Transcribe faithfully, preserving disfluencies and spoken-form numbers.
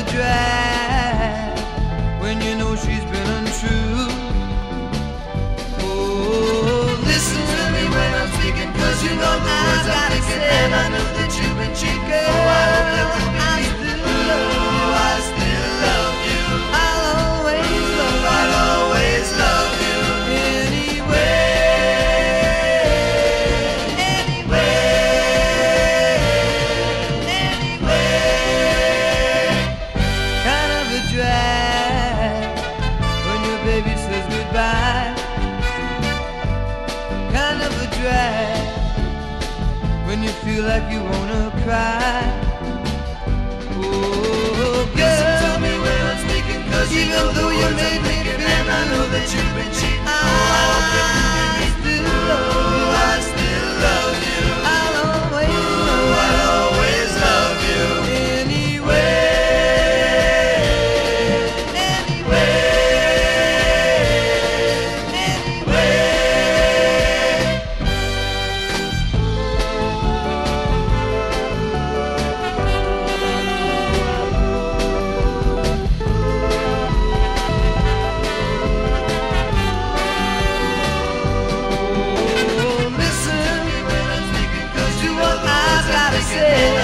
a drag when you know she's been untrue. Oh, listen to me when I'm speaking, cause you know the words I'm thinking, and I know that you've been cheating. Oh, I hope that we'll be meeting. Oh, I still love you. I'll always love you. I'll always love you. Anyway, anyway, anyway. Kind of a drag when your baby says goodbye. Kind of a drag when you feel like you wanna cry. Oh, girl, listen to me when I'm speaking, cause even though you made me feel, and I know that you've been cheating. Oh, I hope that you can still love you. I still love you. I'll always love you. I'll always love you. Anyway, anyway, anyway. Oh, listen when I'm speaking, cause you are the ones I gotta say.